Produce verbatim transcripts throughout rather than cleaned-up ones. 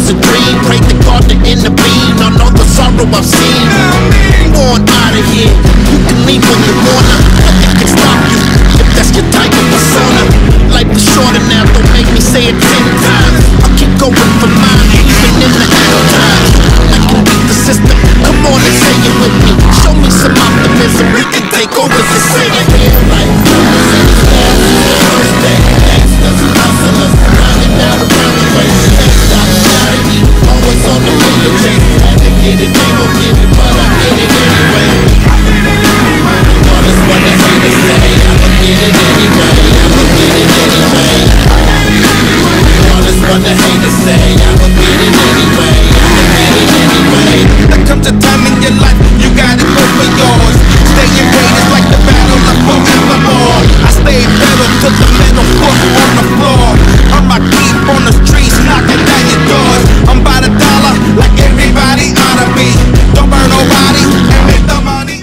lose a dream. Pray to God to intervene on all the sorrow I've seen. On out of here, you can leave when you wanna. Nothing can stop you if that's your type of persona. Life is shorter now, don't make me say it ten times. I'll keep going for mine, even in the hard times. I can beat the system, come on and say it with me. Show me some optimism, we can take over the city. Real life, first day, gangsters, hustlers, running out around the way. Can't stop shouting you, always on the way to chase. Had to get it, they gon' get it, but I get it anyway. All this what they say to say, I'ma get it anyway, I'ma get it anyway. All this what they hate to say, I'ma get it anyway, I'ma get it anyway. There comes a time in your life, you gotta go for yours. Staying great is like the battle of forevermore. I stay pedal to the middle foot on the floor. I'm my deep on the streets, knocking down your doors. I'm by the dollar, like everybody ought to be. Don't burn nobody, and make the money.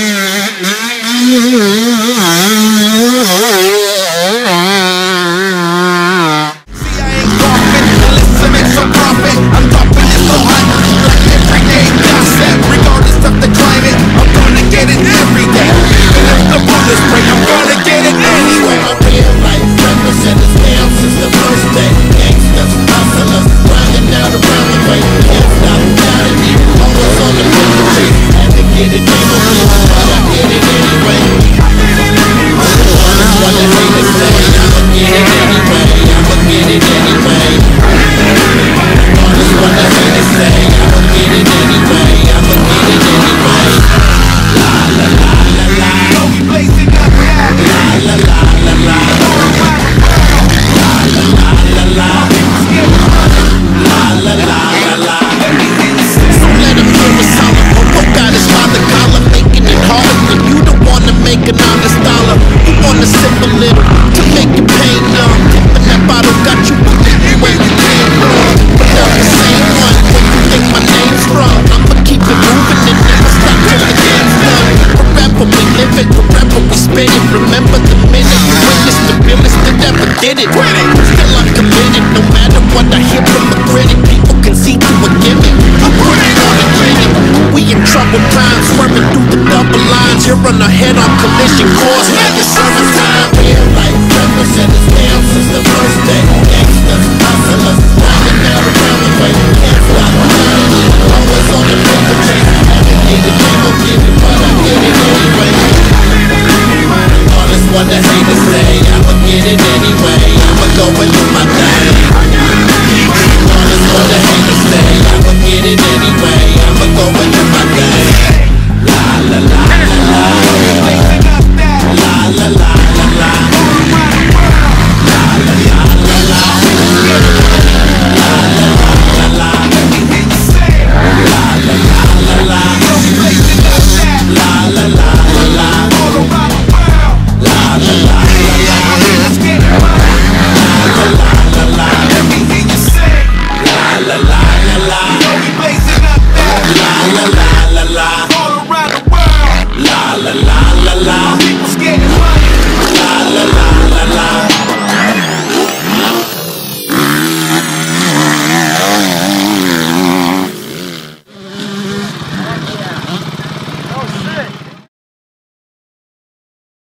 Did it. Still I'm committed, no matter what I hear from a critic. People can see through a gimmick. I put it on a clinic. We in troubled times, swerving through the double lines. You're on a head-on collision course, like it's summertime. Real life representatives down since the first day. Gangsters, hustlers, running out around the way. Can't stop behind you, always on the paper chase. Haven't get it, they gon' get it, but I get it anyway. All this what the haters say, I'ma get it anyway. I'ma go and do my thing. All this what the haters say, I'ma get it anyway. I'ma go and do my thing. La la la la la. La la la la la. La la la la la. La la la la la. La la la la la. La la la la la. La la la la la. Let's get it. La la la la la. Everything you say. La la la la la. You know we blazing up that. La la la la la.